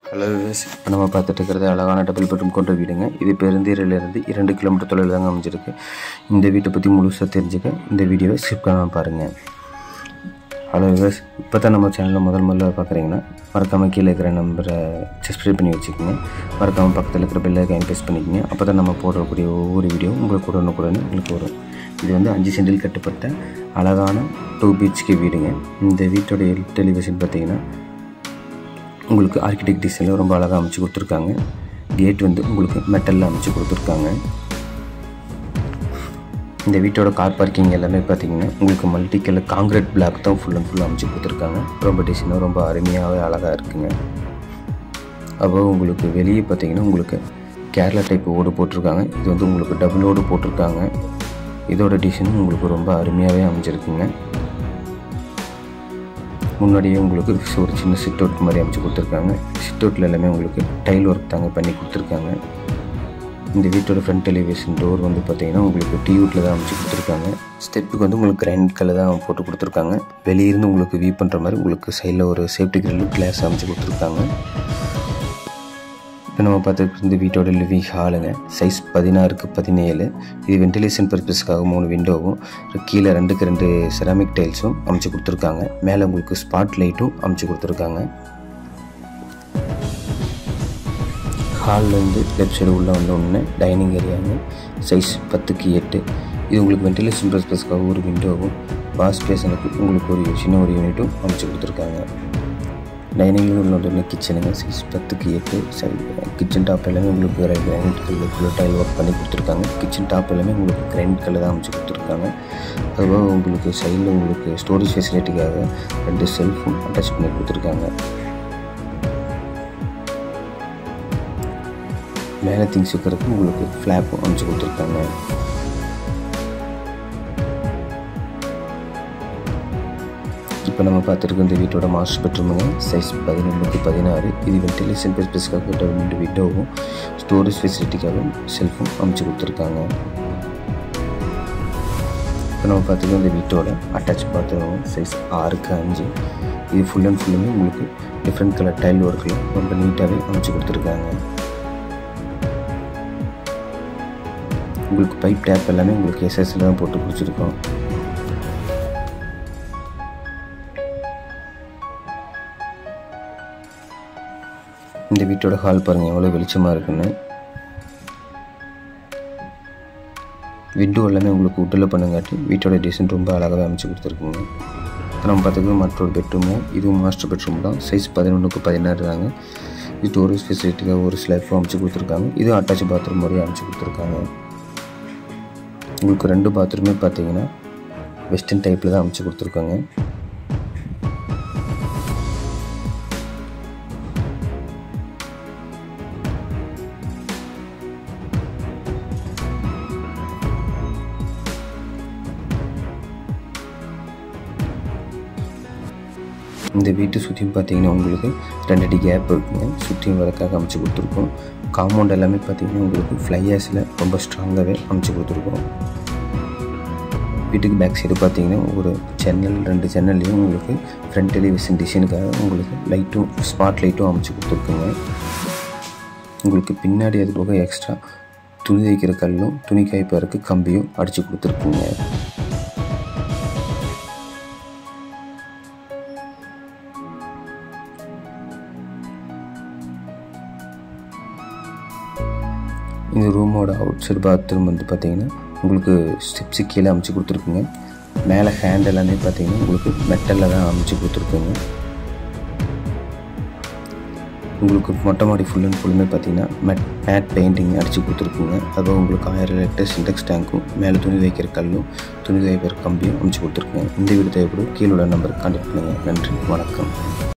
Hello viewers, இப்போ நம்ம பார்த்துட்டு இருக்கிறது அழகான டபுள் பெட்ரூம் கொண்ட வீடுங்க. இது பெருந்தீரிலிருந்து 2 கிலோமீட்டர் தொலைவில் தாங்க அமைஞ்சிருக்கு. இந்த வீட்டை பற்றி முழுசாக தெரிஞ்சுக்க இந்த வீடியோவை ஸ்கிப் பண்ணாமல் பாருங்கள். ஹலோ வியூவர்ஸ், இப்போ தான் நம்ம சேனலில் முதல்ல பார்க்குறீங்கன்னா மறக்காமல் கீழே இருக்கிற நம்பரை சப்ஸ்கிரைப் பண்ணி வச்சுக்கோங்க. மறக்காமல் பக்கத்தில் இருக்கிற பெல் ஐகானை ப்ரெஸ் பண்ணிக்கோங்க. அப்போ தான் நம்ம போடக்கூடிய ஒவ்வொரு வீடியோ உங்களுக்கு உடனுக்குடனே உங்களுக்கு வரும். இது வந்து 5 சென்டில் கட்டப்பட்ட அழகான 2 BHK வீடுங்க. இந்த வீட்டோடைய டெலிவிஷன் பார்த்தீங்கன்னா உங்களுக்கு ஆர்கிடெக்ட் டிசைனில் ரொம்ப அழகாக அமைச்சு கொடுத்துருக்காங்க. கேட் வந்து உங்களுக்கு மெட்டலில் அமைச்சு கொடுத்துருக்காங்க. இந்த வீட்டோட கார் பார்க்கிங் எல்லாமே பார்த்தீங்கன்னா உங்களுக்கு மல்டி கலர் காங்கிரீட் பிளாக் தான் ஃபுல் அண்ட் ஃபுல்லாக அமைச்சு கொடுத்துருக்காங்க. ரொம்ப டிசைனாக ரொம்ப அருமையாகவே அழகாக இருக்குங்க. அப்போ உங்களுக்கு வெளியே பார்த்தீங்கன்னா உங்களுக்கு கேரளா டைப் ஓடு போட்டிருக்காங்க. இது வந்து உங்களுக்கு டபுள் ஓடு போட்டிருக்காங்க. இதோட டிசைனும் உங்களுக்கு ரொம்ப அருமையாகவே அமைஞ்சிருக்குங்க. முன்னாடியே உங்களுக்கு ஒரு சின்ன சிட் அவுட் மாதிரி அமைச்சு கொடுத்துருக்காங்க. சிட் அவுட்டில் எல்லாமே உங்களுக்கு டைல் ஒர்க் தாங்க பண்ணி கொடுத்துருக்காங்க. இந்த வீட்டோட ஃப்ரண்ட் எலிவேஷன் டோர் வந்து பார்த்தீங்கன்னா உங்களுக்கு டீவுட்டில் தான் அமைச்சு கொடுத்துருக்காங்க. ஸ்டெப்புக்கு வந்து உங்களுக்கு கிரைண்ட் கலர் தான் போட்டு கொடுத்துருக்காங்க. வெளியிருந்து உங்களுக்கு வியூ பண்ணுற மாதிரி உங்களுக்கு சைடில் ஒரு சேஃப்டி கிரில் கிளாஸ் அமைச்சு கொடுத்துருக்காங்க. இப்போ நம்ம பார்த்துட்டு இந்த வீட்டோட லிவிங் ஹாலுங்க. Size 16x17. இது வென்டிலேஷன் பர்பஸ்க்காக 3 விண்டோவும் கீழே 2x2 செராமிக் டைல்ஸும் அமைச்சு கொடுத்துருக்காங்க. மேலே உங்களுக்கு ஸ்பாட் லைட்டும் அமைச்சு கொடுத்துருக்காங்க. ஹால்லேருந்து லெஃப்ட் சைடு உள்ளே வந்தோடனே டைனிங் ஏரியாங்க. Size 10x8. இது உங்களுக்கு வென்டிலேஷன் பர்பஸ்க்காக ஒரு விண்டோவும் வாஷ் பேஷனுக்கு உங்களுக்கு ஒரு சின்ன ஒரு யூனிட்டும் அமைச்சு கொடுத்துருக்காங்க. டைனிங்கில் உள்ள கிச்சனுங்க. Size 10x8. கிச்சன் டாப் எல்லாமே உங்களுக்கு கிரைண்ட் கலர் ஃபுல்லாக டைல் ஒர்க் பண்ணி கொடுத்துருக்காங்க. கிச்சன் டாப் எல்லாமே உங்களுக்கு கிரைண்ட் கலர் தான் அமைச்சு கொடுத்துருக்காங்க. அதுபோக உங்களுக்கு சைடில் உங்களுக்கு ஸ்டோரேஜ் ஃபெசிலிட்டிக்காக 2 செல்ஃபும் அட்டாச் பண்ணி கொடுத்துருக்காங்க. மேலே திங்ஸ் வைக்கிறதுக்கு உங்களுக்கு ஃப்ளாப்பும் அமைச்சு கொடுத்துருக்காங்க. இப்போ நம்ம பார்த்துருக்க இந்த வீட்டோட மாஸ்டர் பெட்ரூமுங்க. Size 11x16. இது வென்டிலேஷன் பர்பஸ்க்காக 2 விண்டோவும் ஸ்டோரேஜ் ஃபெசிலிட்டிக்காகவும் செல்ஃபும் அமைச்சு கொடுத்துருக்காங்க. இப்போ நம்ம பார்த்துருக்க இந்த வீட்டோட அட்டாச் பாத்ரூம். Size 6x5. இது ஃபுல் அண்ட் ஃபுல்லுமே உங்களுக்கு டிஃப்ரெண்ட் கலர் டைல் ஒர்க்கில் ரொம்ப நீட்டாகவே அமைச்சு கொடுத்துருக்காங்க. உங்களுக்கு பைப் டேப் எல்லாமே உங்களுக்கு எஸ்எஸ்ல தான் போட்டு கொடுத்துருக்கோம். இந்த வீட்டோட ஹால் பாருங்கள் எவ்வளோ வெளிச்சமாக இருக்குன்னு. விண்டோ எல்லாமே உங்களுக்கு உட்டில் பண்ணுங்காட்டி வீட்டோட டிசைன் ரொம்ப அழகாகவே அமைச்சு கொடுத்துருக்குங்க. இப்போ நம்ம பார்த்துக்கலாம் மற்றொரு பெட்ரூமு. இதுவும் மாஸ்டர் பெட்ரூம் தான். சைஸ் 11x16 தாங்க. இது ஸ்டோரேஜ் ஃபெசிலிட்டிக்காக ஒரு ஸ்லாப்பும் அமைச்சு கொடுத்துருக்காங்க. இதுவும் அட்டாச் பாத்ரூம் மாதிரியே அமைச்சு கொடுத்துருக்காங்க. உங்களுக்கு 2 பாத்ரூமே பார்த்தீங்கன்னா வெஸ்டர்ன் டைப்பில் தான் அமைச்சு கொடுத்துருக்காங்க. இந்த வீட்டை சுற்றியும் பார்த்தீங்கன்னா உங்களுக்கு 2 அடி கேப் இருக்குங்க. சுற்றியும் வரக்காக அமைச்சு கொடுத்துருக்கோம். காம்பவுண்ட் எல்லாமே பார்த்தீங்கன்னா உங்களுக்கு ஃப்ளையாஸில் ரொம்ப ஸ்ட்ராங்காகவே அமைச்சு கொடுத்துருக்கோம். வீட்டுக்கு பேக் சைடு பார்த்தீங்கன்னா ஒரு ஜன்னல் 2 ஜன்னல்லையும் உங்களுக்கு ஃப்ரண்ட் டெலிவிஷன் டிசைனுக்காக உங்களுக்கு லைட்டும் ஸ்பாட் லைட்டும் அமைச்சு கொடுத்துருக்குங்க. உங்களுக்கு பின்னாடி அது போக எக்ஸ்ட்ரா துணி வைக்கிற கல்லும் துணி காய்ப்பதற்கு கம்பியும் அடித்து கொடுத்துருக்குங்க. இந்த ரூமோட அவுட் சைடு பாத்ரூம் வந்து பார்த்தீங்கன்னா உங்களுக்கு ஸ்டெப்ஸு கீழே அமைச்சு கொடுத்துருக்குங்க. மேலே ஹேண்ட் எல்லாமே பார்த்தீங்கன்னா உங்களுக்கு மெட்டலில் தான் அமைச்சு கொடுத்துருக்குங்க. உங்களுக்கு மொட்டை மாடி ஃபுல் அண்ட் ஃபுல்லுமே பார்த்தீங்கன்னா மேட் பெயிண்டிங் அடித்து கொடுத்துருக்குங்க. அதுவும் உங்களுக்கு 1000 லிட்டர் சின்டெக்ஸ் டேங்க்கும் மேலே துணி வைக்கிற கல்லும் துணி வைக்கிற கம்பியும் அமைச்சு கொடுத்துருக்குங்க. இந்த வீடு தேவைப்படும் கீழே உள்ள நம்பருக்கு கான்டாக்ட் பண்ணுங்கள். நன்றி, வணக்கம்.